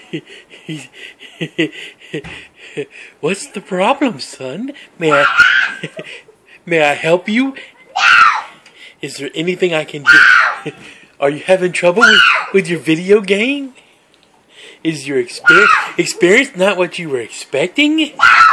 What's the problem, son? May I help you? Is there anything I can do? Are you having trouble with your video game? Is your experience not what you were expecting?